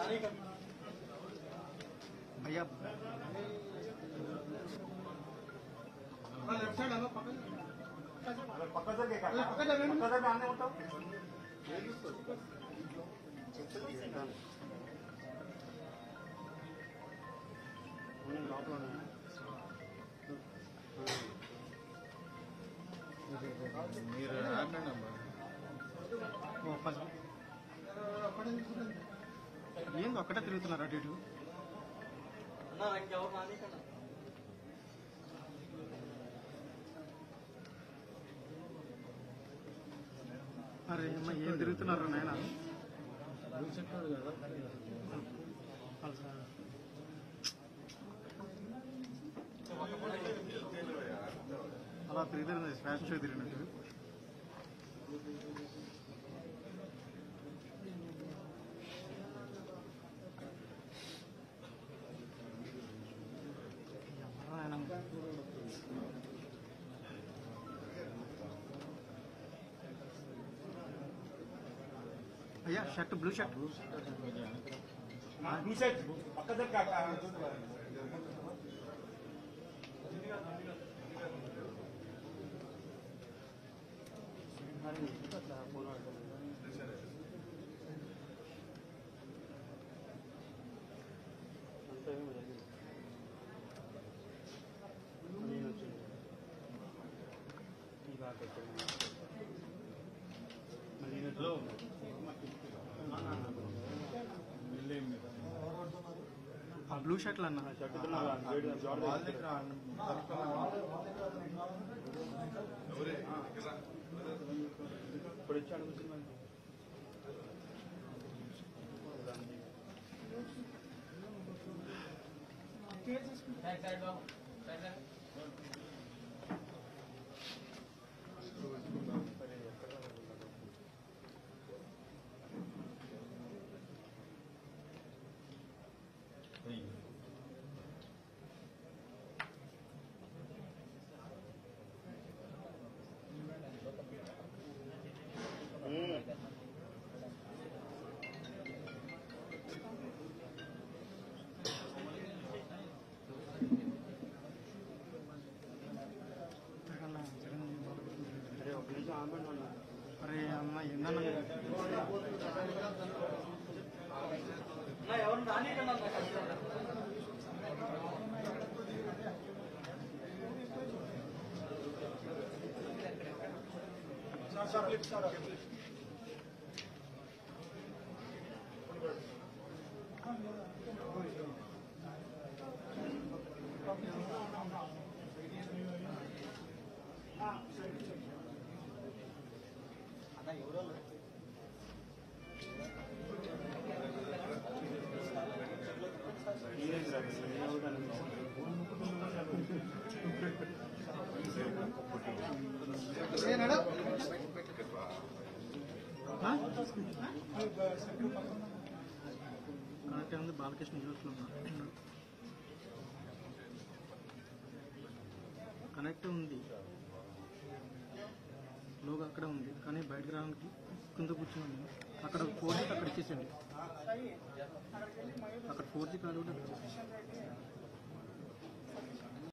भैया left side पक्का sir आने होता మీరు ఏంది ఒక్కటే తిరుగుతున్నారు అటు ఇటు అరే అమ్మ ఏం తిరుగుతున్నారు నాయన అలా తిరుగుతుంది ఫ్యాషన్ షో తిరిగినట్టు भैया शर्ट ब्लू शर्ट पक्का हेलो ब्लू शर्ट लाना अरे अम्मा కనెక్ట్ ఉంది బాలకృష్ణ న్యూస్లో కనెక్ట్ ఉంది లోగో అక్కడే ఉంది కానీ బయటకు రావడానికి కింద కూర్చున్నాను అక్కడ 4G అక్కడ ఇచ్చేసండి అక్కడ 4G కార్డు కూడా